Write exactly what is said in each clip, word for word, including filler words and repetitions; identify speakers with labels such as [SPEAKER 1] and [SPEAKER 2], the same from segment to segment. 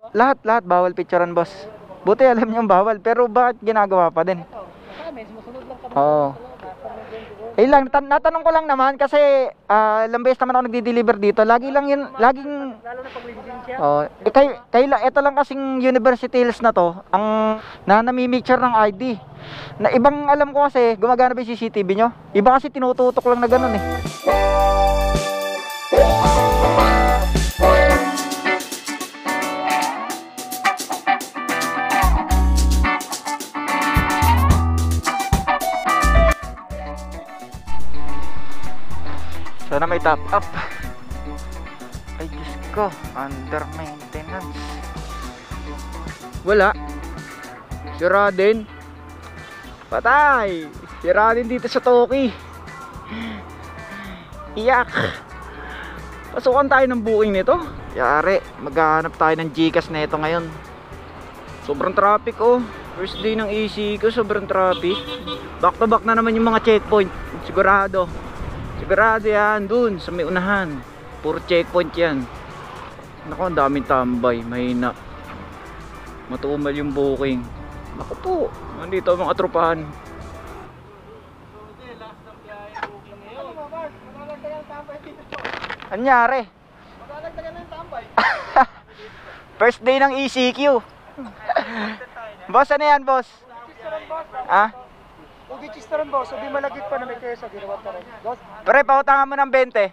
[SPEAKER 1] lahat, lahat bawal picturean, boss. Buti alam niyang bawal, pero bakit ginagawa pa din? Oo. Eh lang, tan natanong ko lang naman kasi uh, ilang beses naman ako nagdi-deliver dito. Lagi lang yun, laging lalo na pag may lisensya. Oh, eh, kay kay ito lang kasing University Hills na to, ang na nami-picture ng I D. Na ibang alam ko kasi gumagana ba yung C C T V nyo? Iba kasi tinututok lang na ganun eh. Sana may top up. Ay Diyos ko, under maintenance. Wala. Sira din. Patay. Sira din dito sa Toki. Iyak. Pasukan tayo ng booking nito. Yari, maghahanap tayo ng Gcash na ito ngayon. Sobrang traffic oh. First day ng A C ko, sobrang traffic. Back to back na naman yung mga checkpoint. Sigurado. Sigurado yan, dun sa may unahan. Puro checkpoint yan. Naku, ang daming tambay. Mahina. Matumal yung booking. Naku po, nandito ang mga tropahan. Anyari? First day ng E C Q. Boss, ano yan, boss? Ah?
[SPEAKER 2] Huwag i-chistaran, boss. Sabi malagit pa na may kesa. Ginawa pa rin. Boss?
[SPEAKER 1] Pre, pautangan mo ng twenty.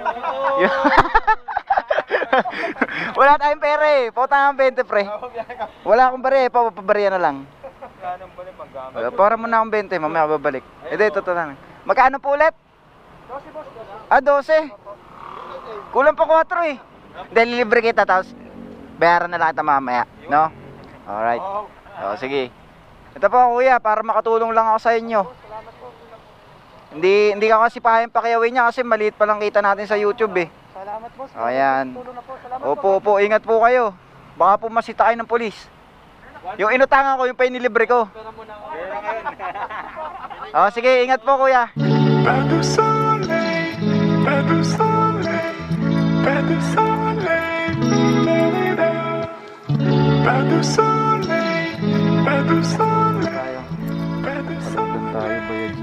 [SPEAKER 1] Wala tayong pera eh. Pautangan ng twenty, pre. Wala akong bari eh. Papabariya na lang. Para mo na akong twenty. Mamaya babalik. Ito, ito, ito lang. Magkano po ulit?
[SPEAKER 2] twelve, boss.
[SPEAKER 1] Ah, twelve. Kulang pa four eh. Dahil libre kita. Tapos bayaran na lang kita mamaya. No? Alright. O, sige. Ito po kuya, para makatulong lang ako sa inyo. Hindi hindi ka kasi pahayang pakiyawin niya kasi maliit pa lang kita natin sa YouTube eh.
[SPEAKER 2] Salamat, boss.
[SPEAKER 1] O yan.
[SPEAKER 2] Salamat,
[SPEAKER 1] Opo, opo, ingat po kayo. Baka po masita kayo ng pulis. Yung inutangan ko, yung pa inilibre ko. O sige, ingat po kuya.
[SPEAKER 3] Pas de soleil, pas de soleil, pas de soleil, pas de soleil, pas de soleil, pas de soleil.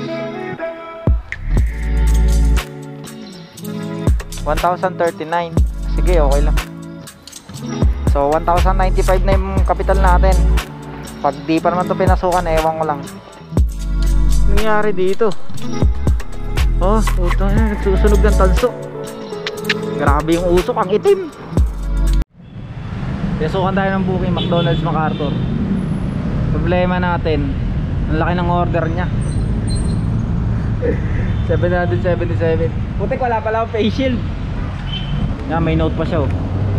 [SPEAKER 1] one thousand thirty-nine. Sige, okay lang. So one thousand ninety-five na yung capital natin. Pag di pa naman to pinasukan, ewan ko lang. Nangyari dito? Oh, puto na, nagsusunog ng tanso. Grabe yung usok, ang itim. Pinasukan tayo ng booking, McDonald's MacArthur. Problema natin, ang laki ng order nya. seven seventy-seven. Putik, wala pala akong face shield. Yan, may note pa siya oh.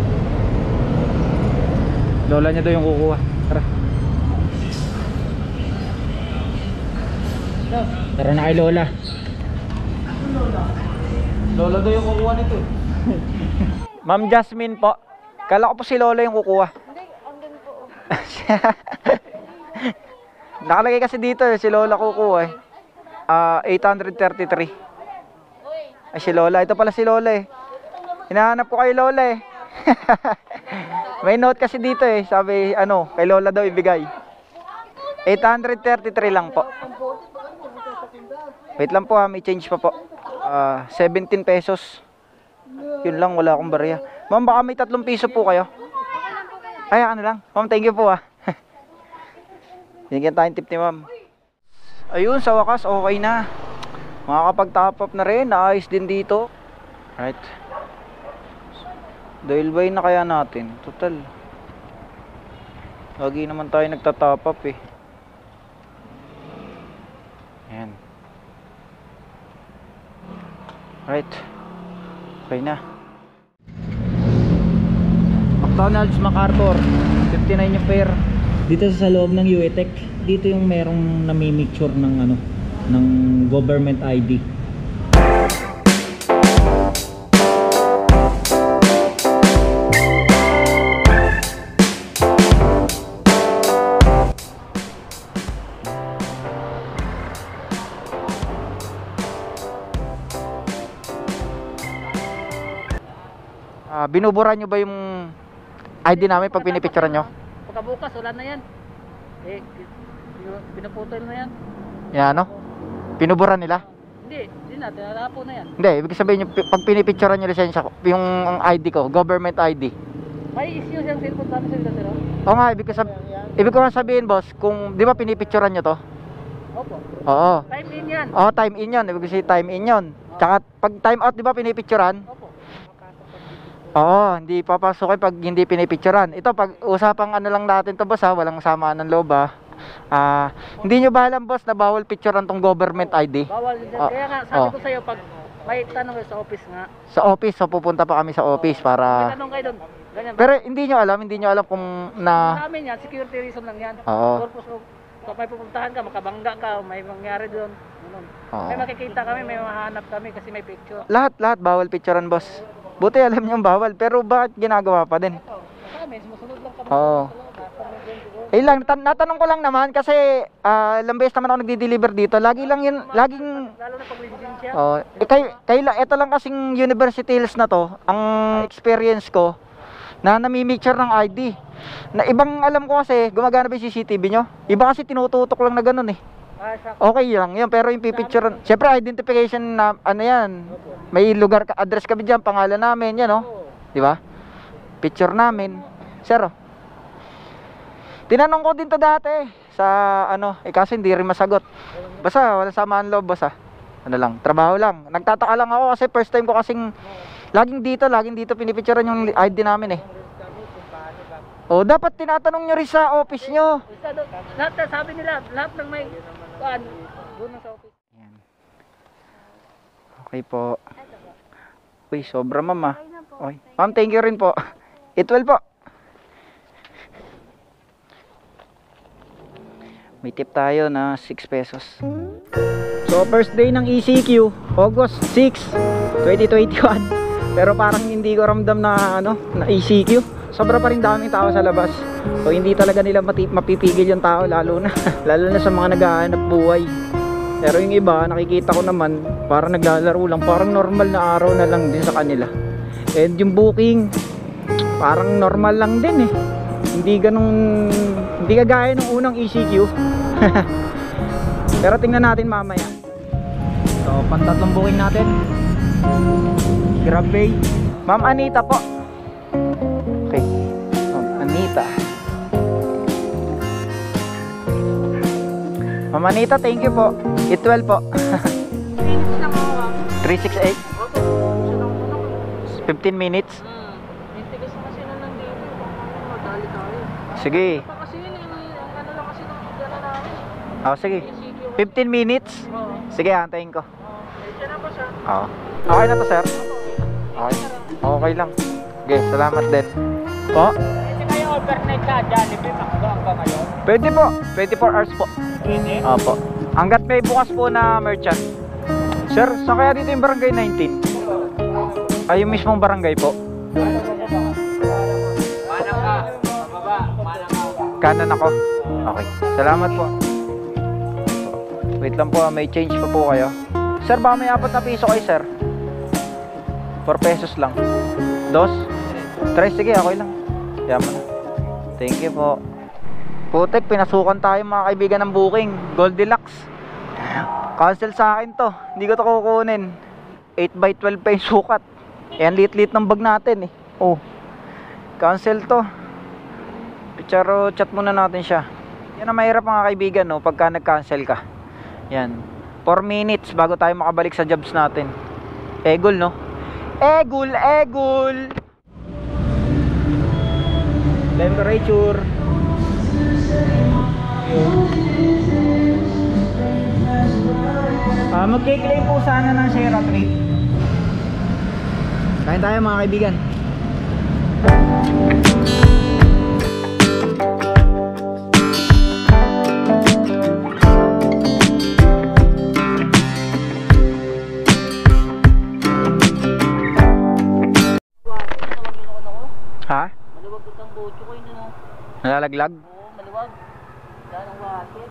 [SPEAKER 1] Lola niya daw yung kukuha. Tara. Tara na kay Lola. Lola daw yung kukuha nito. Ma'am Jasmine po. Kala ko po si Lola yung kukuha.
[SPEAKER 4] Hindi, andun po.
[SPEAKER 1] Nakalagay kasi dito eh, si Lola kukuha eh. Uh, eight thirty-three. Ay si Lola, ito pala si Lola eh. Hinahanap ko kay Lola eh. May note kasi dito eh, sabi ano, kay Lola daw ibigay. eight thirty-three lang po. Wait lang po ha, may change pa po. uh, seventeen pesos. Yun lang, wala akong barya. Ma'am, baka may tatlong piso po kayo. Ay ano lang, ma'am, thank you po ha. Binigyan tayong tip ni ma'am. Ayun, sa wakas okay na. Makakapag-top up na rin. Naayos din dito. Right. Dahil bay na kaya natin. Total, lagi naman tayo nagta-top up eh. Ayan. Right. Okay na. McDonald's MacArthur, fifty-nine yung fare. Dito sa loob ng U E Tech, dito yung merong nami-mixture ng ano, ng government I D. Uh, binubura nyo ba yung I D namin pag pinipicturean nyo?
[SPEAKER 4] Pagkabukas, wala na yan. Eh, pinaputol na yan.
[SPEAKER 1] Yan ano? Pinuburan nila?
[SPEAKER 4] Hindi, hindi na, tinalapo na yan.
[SPEAKER 1] Hindi, ibig sabihin yung pi- pag pinipicturean nyo lisensya ko, yung ang I D ko, government I D.
[SPEAKER 4] May issue siyang cellphone sa amin sa sir.
[SPEAKER 1] Oo nga, ibig ko sab- ibig ko nga sabihin boss, kung di ba pinipicturean nyo to?
[SPEAKER 4] Opo.
[SPEAKER 1] Oo.
[SPEAKER 4] Time in yan.
[SPEAKER 1] Oo, time in yun. Ibig ko sabihin time in yun. Tsaka pag time out, di ba pinipicturean?
[SPEAKER 4] Opo.
[SPEAKER 1] Oo, hindi papasukin pag hindi pinipicturean. Ito, pag usapang ano lang natin to boss ha, walang samaan ng loob ha. Ah, hindi nyo ba alam boss na bawal picturean tong government I D?
[SPEAKER 4] Bawal din.
[SPEAKER 1] Oh.
[SPEAKER 4] Kaya nga, sabi
[SPEAKER 1] Oh.
[SPEAKER 4] ko sa'yo, pag may tanong kayo sa office nga.
[SPEAKER 1] Sa office, so pupunta pa kami sa office
[SPEAKER 4] May
[SPEAKER 1] para...
[SPEAKER 4] tanong kayo doon. Ganyan ba?
[SPEAKER 1] Pero hindi nyo alam, hindi nyo alam kung na...
[SPEAKER 4] Sa amin yan, security reason lang yan.
[SPEAKER 1] Oo.
[SPEAKER 4] Purpose of, kung may pupuntahan ka, makabangga ka, may mangyari doon. Ganun.
[SPEAKER 1] Oo.
[SPEAKER 4] May makikita kami, may mahanap kami kasi may picture.
[SPEAKER 1] Lahat, lahat bawal picturean boss. Buti alam nyo bawal, pero bakit ginagawa pa din?
[SPEAKER 4] Sa amin, sumusunod lang kami.
[SPEAKER 1] Oo. Eh lang, tan- natanong ko lang naman kasi ah, ilang beses naman ako nagdi-deliver dito. Lagi lang yun, laging...
[SPEAKER 4] Lalo na pag residensya.
[SPEAKER 1] Oh, eh, kay, kay, ito lang kasing University Hills na to, ang experience ko, na namimicture ng I D. Na ibang alam ko kasi, gumagana ba yung C C T V nyo? Iba kasi tinututok lang na ganun eh.
[SPEAKER 4] Ah, sa
[SPEAKER 1] Okay lang yun, pero yung pipicture, syempre identification na, ano yan, may lugar, ka- address kami dyan, pangalan namin, yan oh. Di ba? Picture namin. Sir, oh. Tinanong ko din to dati sa ano, eh kasi hindi rin masagot. Basta wala samaan loob basta. Ano lang, trabaho lang. Nagtataka lang ako kasi first time ko kasing laging dito, laging dito pinipicturean yung I D namin eh. Oh, dapat tinatanong nyo rin sa office nyo.
[SPEAKER 4] Isa doon, lahat na sabi nila, lahat ng may kuan doon na sa office.
[SPEAKER 1] Yan. Okay po. Uy, sobra ma'am ah. Okay. Ma'am, thank you rin po. Itwell po. May tip tayo na six pesos. So first day ng E C Q, August sixth, twenty twenty-one. Pero parang hindi ko ramdam na ano, na E C Q. Sobra pa rin daming tao sa labas. So hindi talaga nila mati- mapipigil yung tao, lalo na lalo na sa mga naghahanap buhay. Pero yung iba, nakikita ko naman, parang naglalaro lang, parang normal na araw na lang din sa kanila. And yung booking, parang normal lang din eh. Hindi ganun, hindi kagaya ng unang E C Q. Pero tingnan natin mamaya. So, pantatlong booking natin. Grabe. Ma'am Anita po. Okay. Ma'am Anita. Ma'am Anita, thank you po. E twelve po. three six eight. fifteen minutes.
[SPEAKER 4] Hindi kasi kasi na lang dito, madali tayo.
[SPEAKER 1] Sige.
[SPEAKER 4] Pa kasi yun, yung ano lang kasi ng gana namin.
[SPEAKER 1] Oh, sige. fifteen minutes.
[SPEAKER 4] Oo.
[SPEAKER 1] Sige, antayin ko.
[SPEAKER 4] Diyan na po siya.
[SPEAKER 1] Oo. Okay na to, sir? Okay. Okay lang. Okay, salamat din. Po?
[SPEAKER 4] Kasi kayo overnight ka, Jollibee, Macdo hanggang ngayon.
[SPEAKER 1] Pwede po. twenty-four hours po.
[SPEAKER 4] Pwede?
[SPEAKER 1] Opo. Hanggat may bukas po na merchant. Sir, saan kaya dito yung barangay nineteen? Ay, yung mismong barangay po.
[SPEAKER 4] Manang ka, pababa, manang ka.
[SPEAKER 1] Kanan ako. Okay. Salamat po. Wait lang po, may change pa po kayo. Sir, baka may apat na piso kayo, sir. four pesos lang. Dos? Tres, sige, okay lang. Yaman na. Thank you po. Putek, pinasukan tayo mga kaibigan ng booking. Goldilocks. Cancel sa akin to. Hindi ko to kukunin. eight by twelve pa yung sukat. Ayan, lit-lit ng bag natin eh. Oh. Cancel to. Pero chat muna natin siya. Yan ang mahirap mga kaibigan, no, pagka nag-cancel ka. Yan. four minutes bago tayo makabalik sa jobs natin. Egol, no? Egol, egol. Temperature. Ah, magkiklaim po sana ng share rate. Kain tayo mga kaibigan. Ha?
[SPEAKER 4] Maluwag itong bocho ko yun, no?
[SPEAKER 1] Nalalaglag?
[SPEAKER 4] Oo, maluwag. Dahil ang wakit.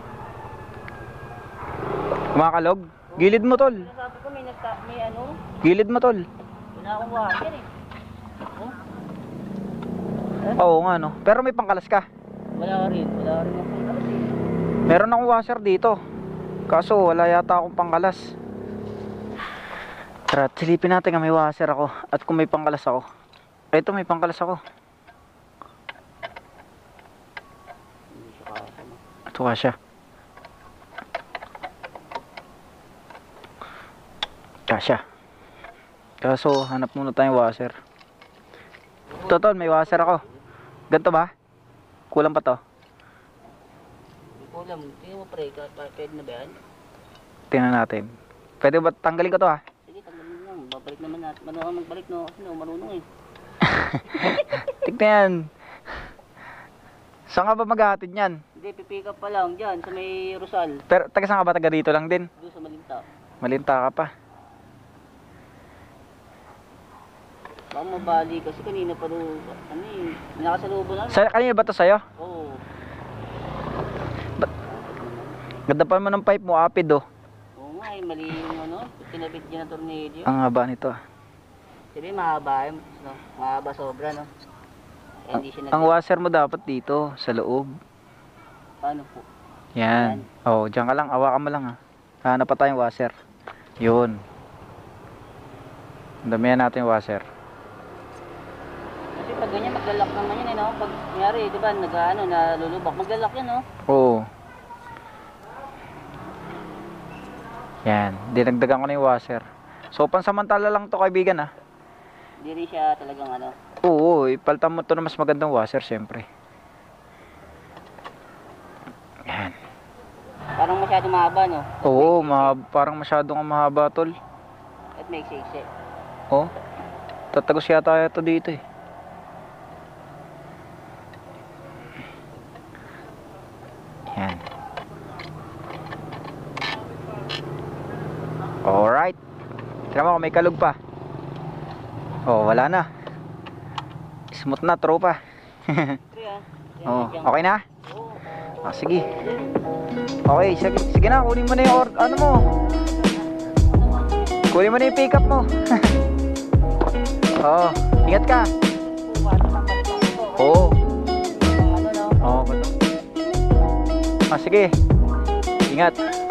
[SPEAKER 1] Kumakalog? Gilid mo tol.
[SPEAKER 4] Sabi ko may, nagka, may ano,
[SPEAKER 1] Gilid mo tol.
[SPEAKER 4] wala akong wakit eh. Oh.
[SPEAKER 1] Oo nga no. Pero may pangkalas ka.
[SPEAKER 4] Wala rin. Wala rin akong kalas eh.
[SPEAKER 1] Meron akong washer dito. Kaso wala yata akong pangkalas. Tara, silipin natin nga may washer ako. At kung may pangkalas ako. Ito may pangkalas ako.
[SPEAKER 4] Hindi siya kasama.
[SPEAKER 1] Ito ka siya. Kasya. Kaso hanap muna tayong washer. Totoo, may washer ako. Ganto ba? Kulang pa to?
[SPEAKER 4] Hindi ko alam. Tingnan mo pre, ka- pa- pwede na ba yan?
[SPEAKER 1] Tingnan natin. Pwede ba tanggalin ko to ha?
[SPEAKER 4] Sige, tanggalin lang. Babalik naman natin. Manuha magbalik no. Kasi no, marunong eh.
[SPEAKER 1] Tignan yan. Saan ka ba maghahatid niyan?
[SPEAKER 4] Hindi, pipick up pa lang dyan sa may Rosal.
[SPEAKER 1] Pero taga saan ka ba? Taga dito lang din?
[SPEAKER 4] Doon sa Malinta.
[SPEAKER 1] Malinta ka pa.
[SPEAKER 4] Baka mabali kasi kanina pa doon. Ano eh. Nakasalubo na.
[SPEAKER 1] Sa, kanina ba to sa'yo?
[SPEAKER 4] Oo.
[SPEAKER 1] Ganda pa naman ng pipe mo, apid oh.
[SPEAKER 4] Oo nga eh. Mali yung ano. Tinapit dyan na tornilyo.
[SPEAKER 1] Ang haba nito ah.
[SPEAKER 4] Sabi mahaba yun. No? Mahaba sobra no. Eh, hindi siya nag-
[SPEAKER 1] Ang washer mo dapat dito, sa loob.
[SPEAKER 4] Paano po?
[SPEAKER 1] Yan. Oh, diyan ka lang, awakan mo lang ah. Hanap pa tayong washer. Yun. Damihan natin yung washer.
[SPEAKER 4] Kasi pag ganyan maglalak naman yun eh no. Pag nangyari di ba nag ano nalulubak. Maglalak yan no.
[SPEAKER 1] Oo. Yan, dinagdagan ko na yung washer. So pansamantala lang to kaibigan ah.
[SPEAKER 4] Hindi rin siya talagang ano.
[SPEAKER 1] Oo, ipalitan mo to na mas magandang washer syempre. Yan.
[SPEAKER 4] Parang masyado mahaba no.
[SPEAKER 1] Oo, mahaba, parang masyadong mahaba tol.
[SPEAKER 4] At may iksi-iksi.
[SPEAKER 1] Oh. Tatagos yata ito dito eh. Yan. Alright. Tignan mo, may kalog pa. Oh, wala na. Smooth na, tropa.
[SPEAKER 4] Pre ah. Yan,
[SPEAKER 1] Oh,
[SPEAKER 4] yan.
[SPEAKER 1] okay na?
[SPEAKER 4] Oo.
[SPEAKER 1] Ah, sige. Okay, sige, sige na, kunin mo na yung or, ano mo. Kunin mo na yung pick up mo. Oh, ingat ka. Oo.
[SPEAKER 4] Ano no?
[SPEAKER 1] Oh, bato. Ah, sige. Ingat.